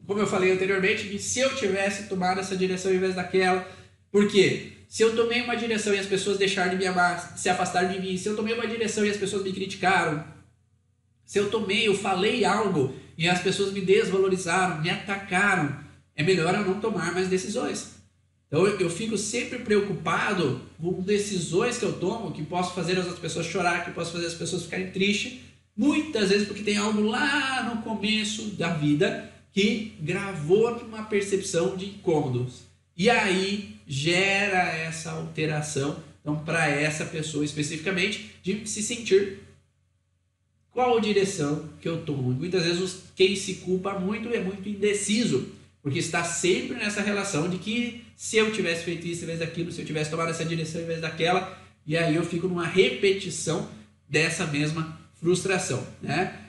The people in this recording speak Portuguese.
como eu falei anteriormente, que se eu tivesse tomado essa direção ao invés daquela, por quê? Se eu tomei uma direção e as pessoas deixaram de me amar, se afastaram de mim, se eu tomei uma direção e as pessoas me criticaram, se eu falei algo e as pessoas me desvalorizaram, me atacaram, é melhor eu não tomar mais decisões. Então eu fico sempre preocupado com decisões que eu tomo, que posso fazer as outras pessoas chorar, que posso fazer as pessoas ficarem tristes, muitas vezes porque tem algo lá no começo da vida que gravou uma percepção de incômodos. E aí gera essa alteração, então, para essa pessoa especificamente, de se sentir qual direção que eu tomo. Muitas vezes quem se culpa muito é muito indeciso, porque está sempre nessa relação de que se eu tivesse feito isso em vez daquilo, se eu tivesse tomado essa direção em vez daquela, e aí eu fico numa repetição dessa mesma frustração, né?